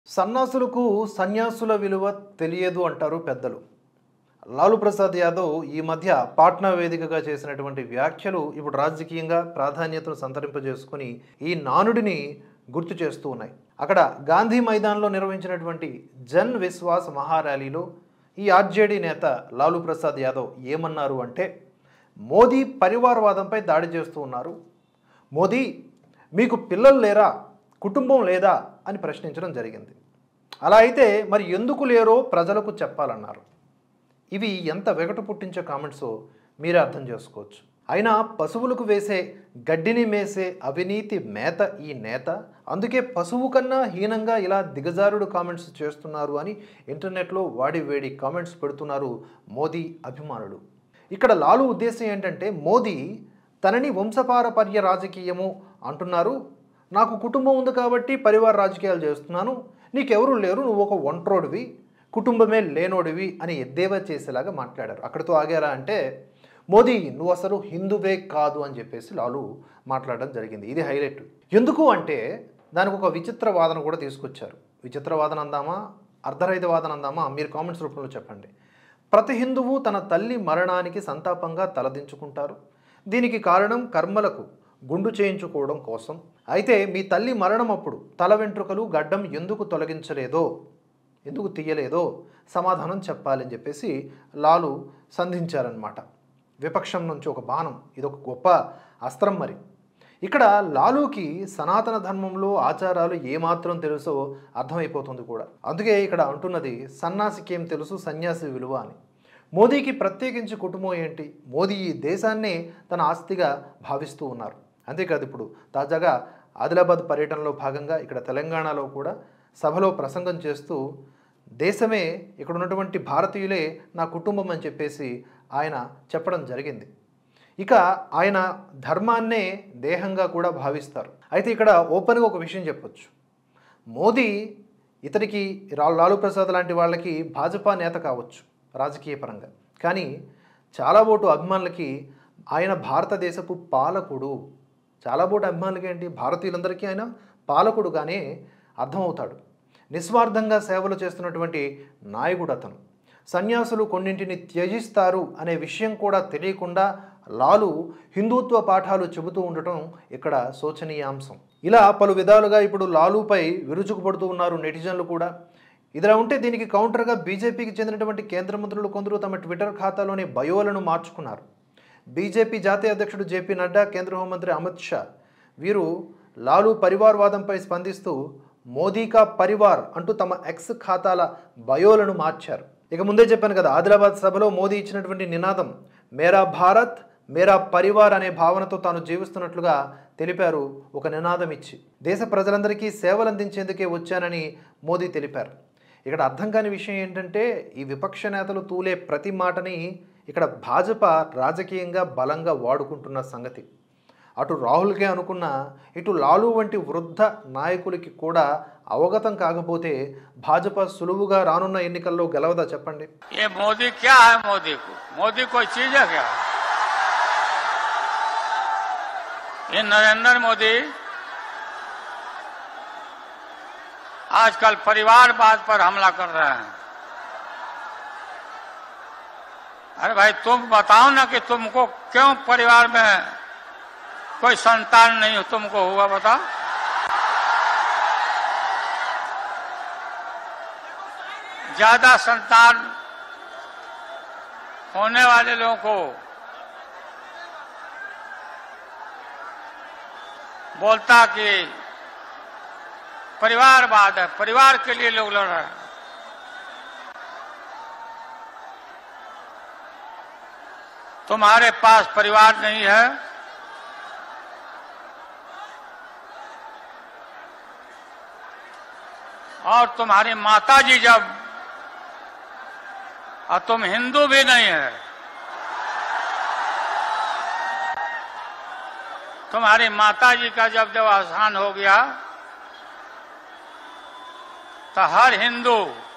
సన్నాసులకు సన్యాసుల విలువ తెలియదు అంటారు పెద్దలు. లాలూ ప్రసాద్ యాదవ్ ఈ మధ్య పాట్నా వేదికగా చేసినటువంటి వ్యాఖ్యలు ఇప్పుడు రాజకీయంగా ప్రాధాన్యతను సంతరింపజేసుకుని ఈ నానుడిని గుర్తు చేస్తూ ఉన్నాయి. అక్కడ గాంధీ మైదాన్లో నిర్వహించినటువంటి జన్ విశ్వాస్ మహార్యాలీలో ఈ ఆర్జేడీ నేత లాలూ ప్రసాద్ యాదవ్ ఏమన్నారు అంటే, మోదీ పరివారవాదంపై దాడి చేస్తూ ఉన్నారు. మోదీ, మీకు పిల్లలు లేరా, కుటుంబం లేదా అని ప్రశ్నించడం జరిగింది. అలా అయితే మరి ఎందుకు లేరో ప్రజలకు చెప్పాలన్నారు. ఇవి ఎంత వెగట పుట్టించే కామెంట్సో మీరే అర్థం చేసుకోవచ్చు. అయినా పశువులకు వేసే గడ్డిని మేసే అవినీతి మేత ఈ నేత, అందుకే పశువు కన్నా హీనంగా ఇలా దిగజారుడు కామెంట్స్ చేస్తున్నారు అని ఇంటర్నెట్లో వాడి కామెంట్స్ పెడుతున్నారు మోదీ అభిమానులు. ఇక్కడ లాలూ ఉద్దేశం ఏంటంటే, మోదీ తనని వంశపారపర్య రాజకీయము అంటున్నారు, నాకు కుటుంబం ఉంది కాబట్టి పరివార రాజకీయాలు చేస్తున్నాను, నీకెవరూ లేరు, నువ్వు ఒక ఒంట్రోడివి, కుటుంబమే లేనోడివి అని ఎద్దేవా చేసేలాగా మాట్లాడారు. అక్కడితో ఆగారా అంటే, మోదీ నువ్వు అసలు హిందువే కాదు అని చెప్పేసి లాలూ మాట్లాడడం జరిగింది. ఇది హైలైట్. ఎందుకు అంటే దానికి ఒక విచిత్ర వాదన కూడా తీసుకొచ్చారు. విచిత్ర వాదన అందామా, అర్ధరహిత వాదన అందామా, మీరు కామెంట్స్ రూపంలో చెప్పండి. ప్రతి హిందువు తన తల్లి మరణానికి సంతాపంగా తలదించుకుంటారు. దీనికి కారణం కర్మలకు గుండు చేయించుకోవడం కోసం. అయితే మీ తల్లి మరణం అప్పుడు తల వెంట్రుకలు గడ్డం ఎందుకు తొలగించలేదో, ఎందుకు తీయలేదో సమాధానం చెప్పాలని చెప్పేసి లాలూ సంధించారనమాట. విపక్షం నుంచి ఒక బాణం, ఇదొక గొప్ప అస్త్రం. మరి ఇక్కడ లాలూకి సనాతన ధర్మంలో ఆచారాలు ఏమాత్రం తెలుసో అర్థమైపోతుంది కూడా. అందుకే ఇక్కడ అంటున్నది, సన్యాసికి ఏం తెలుసు సన్యాసి విలువ అని. మోదీకి ప్రత్యేకించి కుటుంబం ఏంటి, మోదీ ఈ దేశాన్నే తన ఆస్తిగా భావిస్తూ ఉన్నారు. అంతేకాదు, ఇప్పుడు తాజాగా ఆదిలాబాద్ పర్యటనలో భాగంగా ఇక్కడ తెలంగాణలో కూడా సభలో ప్రసంగం చేస్తూ, దేశమే, ఇక్కడ ఉన్నటువంటి భారతీయులే నా కుటుంబం అని చెప్పేసి ఆయన చెప్పడం జరిగింది. ఇక ఆయన ధర్మాన్నే దేహంగా కూడా భావిస్తారు. అయితే ఇక్కడ ఓపెన్గా ఒక విషయం చెప్పొచ్చు, మోదీ ఇతనికి లాలూ ప్రసాద్ లాంటి వాళ్ళకి భాజపా నేత కావచ్చు రాజకీయ పరంగా, కానీ చాలా ఓటు అభిమానులకి ఆయన భారతదేశపు పాలకుడు. చాలా ఓటు అభిమానులకి ఏంటి, భారతీయులందరికీ ఆయన పాలకుడుగానే అర్థమవుతాడు. నిస్వార్థంగా సేవలు చేస్తున్నటువంటి నాయకుడు అతను. సన్యాసులు కొన్నింటిని త్యజిస్తారు అనే విషయం కూడా తెలియకుండా లాలూ హిందుత్వ పాఠాలు చెబుతూ ఉండటం ఇక్కడ శోచనీయాంశం. ఇలా పలు విధాలుగా ఇప్పుడు లాలూపై విరుచుకుపడుతూ ఉన్నారు నెటిజన్లు కూడా. ఇదిలా ఉంటే దీనికి కౌంటర్గా బీజేపీకి చెందినటువంటి కేంద్ర మంత్రులు కొందరు తమ ట్విట్టర్ ఖాతాలోని బయోలను మార్చుకున్నారు. బీజేపీ జాతీయ అధ్యక్షుడు జేపీ నడ్డా, కేంద్ర హోంమంత్రి అమిత్ షా వీరు లాలూ పరివార్వాదంపై స్పందిస్తూ మోదీ కా పరివార్ అంటూ తమ ఎక్స్ ఖాతాల బయోలను మార్చారు. ఇక ముందే చెప్పాను కదా, ఆదిలాబాద్ సభలో మోదీ ఇచ్చినటువంటి నినాదం మేరా భారత్ మేరా పరివార్ అనే భావనతో తాను జీవిస్తున్నట్లుగా తెలిపారు. ఒక నినాదం ఇచ్చి దేశ ప్రజలందరికీ సేవలు అందించేందుకే వచ్చానని మోదీ తెలిపారు. ఇక్కడ అర్థం కాని విషయం ఏంటంటే, ఈ విపక్ష నేతలు తూలే ప్రతి మాటని ఇక్కడ భాజపా రాజకీయంగా బలంగా వాడుకుంటున్న సంగతి అటు రాహుల్కే అనుకున్న, ఇటు లాలూ వంటి వృద్ధ నాయకులకి కూడా అవగతం కాకపోతే భాజపా సులువుగా రానున్న ఎన్నికల్లో గెలవదా చెప్పండి. ఏ మోదీ క్యా హై, మోదీ కోई चीज है क्या? ये नरेंद्र मोदी आजकल परिवारवाद पर हमला कर रहे हैं. अरे भाई तुम बताओ ना कि तुमको क्यों परिवार में कोई संतान नहीं तुमको हुआ, बताओ. ज्यादा संतान होने वाले लोगों को बोलता कि परिवारवाद है, परिवार के लिए लोग लड़ रहे हैं. तुम्हारे पास परिवार नहीं है, और तुम्हारी माताजी जब, और तुम हिंदू भी नहीं है, तुम्हारी माताजी का जब अवसान हो गया तो हर हिंदू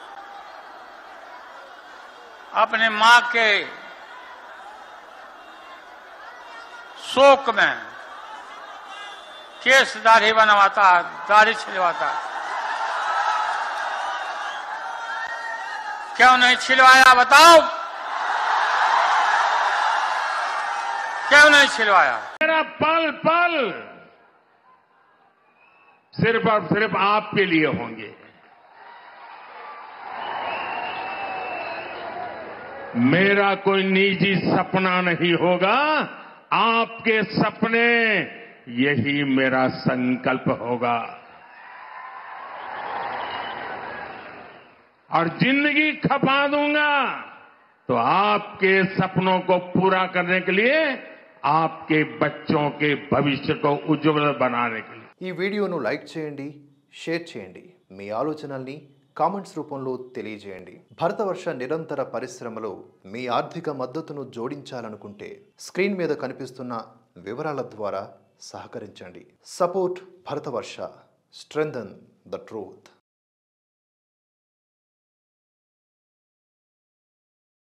अपने मां के शोक में केस दाढ़ी बनवाता, दाढ़ी छिलवाता. क्यों नहीं छिलवाया बताओ, क्यों नहीं छिलवाया? मेरा पल पल सिर्फ और सिर्फ आपके लिए होंगे। मेरा कोई निजी सपना नहीं होगा, आपके सपने, यही मेरा संकल्प होगा। और जिंदगी खपा दूंगा तो आपके सपनों को पूरा करने के लिए, आपके बच्चों के भविष्य को उज्जवल बनाने के लिए। ఈ వీడియోను లైక్ చేయండి, షేర్ చేయండి, మీ ఆలోచనల్ని కామెంట్స్ రూపంలో తెలియజేయండి. భరతవర్ష నిరంతర పరిశ్రమలో మీ ఆర్థిక మద్దతును జోడించాలనుకుంటే స్క్రీన్ మీద కనిపిస్తున్న వివరాల ద్వారా సహకరించండి. Support Bharatvarsh, strengthen the truth.